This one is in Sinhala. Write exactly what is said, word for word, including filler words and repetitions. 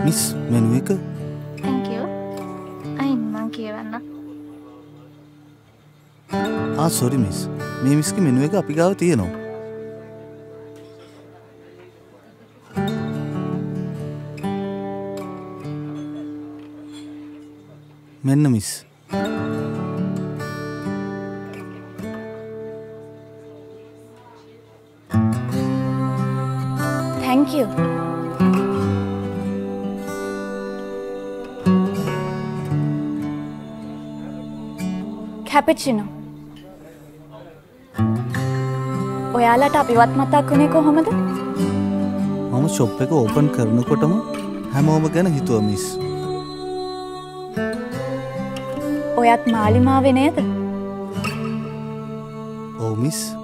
මිස් මෙනු එක. thank you. අයින් මං කියවන්න. ආ sorry මිස්. මේ මිස්ගේ මෙනු එක අපි ගාව තියෙනවා. මෙන්න මිස්. thank you. cappuccino. ඔයාලට අපිවත් මතක් වුණේ කොහොමද? මම ෂොප් එක ඕපන් කරනකොටම හැමෝම ගැන හිතුවා මිස්. ඔයත් මාලිමාවේ නේද? ඔව් මිස්.